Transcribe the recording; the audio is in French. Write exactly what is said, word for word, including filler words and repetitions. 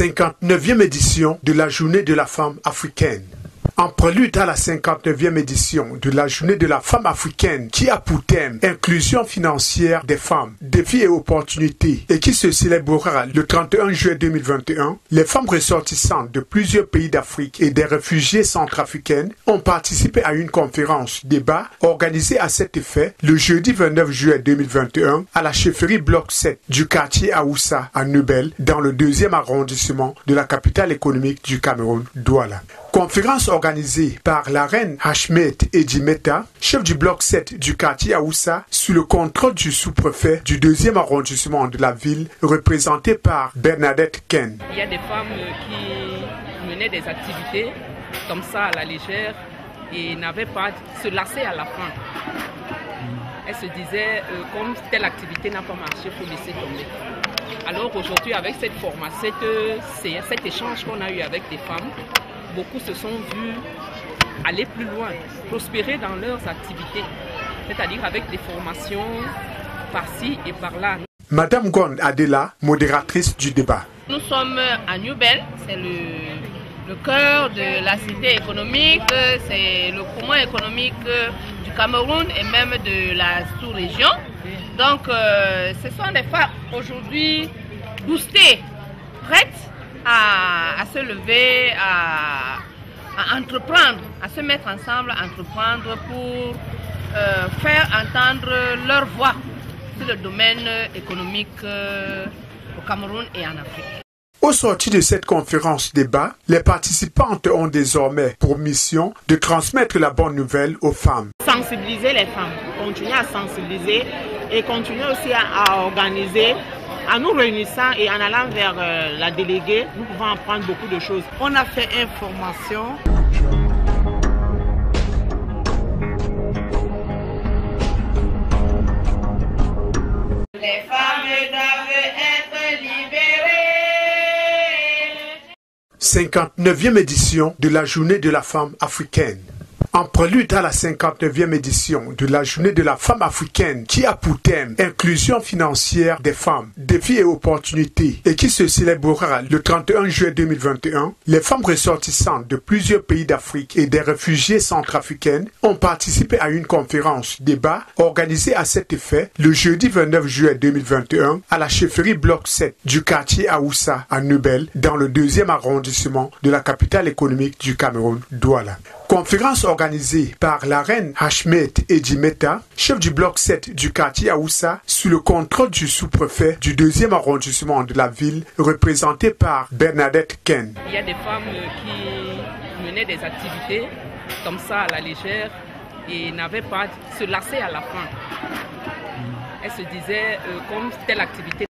cinquante-neuvième édition de la Journée de la femme africaine. En prélude à la cinquante-neuvième édition de la Journée de la femme africaine qui a pour thème Inclusion financière des femmes, défis et opportunités et qui se célébrera le trente et un juillet deux mille vingt et un, les femmes ressortissantes de plusieurs pays d'Afrique et des réfugiés centrafricaines ont participé à une conférence débat organisée à cet effet le jeudi vingt-neuf juillet deux mille vingt et un à la chefferie bloc sept du quartier Aoussa à Nubel dans le deuxième arrondissement de la capitale économique du Cameroun, Douala. Conférence organisée par la reine Ahmed Edimeta, chef du bloc sept du quartier Aoussa, sous le contrôle du sous-préfet du deuxième arrondissement de la ville, représenté par Bernadette Ken. Il y a des femmes qui menaient des activités comme ça à la légère et n'avaient pas se lasser à la fin. Elles se disaient, euh, comme telle activité n'a pas marché, il faut laisser tomber. Alors aujourd'hui, avec cette formation, cette, cet échange qu'on a eu avec des femmes, beaucoup se sont vus aller plus loin, prospérer dans leurs activités, c'est-à-dire avec des formations par-ci et par-là. Madame Gond Adela, modératrice du débat. Nous sommes à Nubel, c'est le, le cœur de la cité économique, c'est le poumon économique du Cameroun et même de la sous-région. Donc euh, ce sont des femmes aujourd'hui boostées, prêtes À, à se lever, à, à entreprendre, à se mettre ensemble, à entreprendre pour euh, faire entendre leur voix sur le domaine économique euh, au Cameroun et en Afrique. Au sorti de cette conférence débat, les participantes ont désormais pour mission de transmettre la bonne nouvelle aux femmes. Sensibiliser les femmes, continuer à sensibiliser et continuer aussi à, à organiser. En nous réunissant et en allant vers euh, la déléguée, nous pouvons apprendre beaucoup de choses. On a fait information. Les femmes doivent être libérées. cinquante-neuvième édition de la Journée de la femme africaine. En prélude à la cinquante-neuvième édition de la Journée de la femme africaine qui a pour thème Inclusion financière des femmes, défis et opportunités et qui se célébrera le trente et un juillet deux mille vingt et un, les femmes ressortissantes de plusieurs pays d'Afrique et des réfugiés centrafricaines ont participé à une conférence débat organisée à cet effet le jeudi vingt-neuf juillet deux mille vingt et un à la chefferie bloc sept du quartier Aoussa à Nubel dans le deuxième arrondissement de la capitale économique du Cameroun, Douala. Conférence organisée par la reine Ahmed Edimeta, chef du bloc sept du quartier Aoussa, sous le contrôle du sous-préfet du deuxième arrondissement de la ville, représenté par Bernadette Ken. Il y a des femmes qui menaient des activités comme ça à la légère et n'avaient pas se lasser à la fin. Elles se disaient, euh, comme telle activité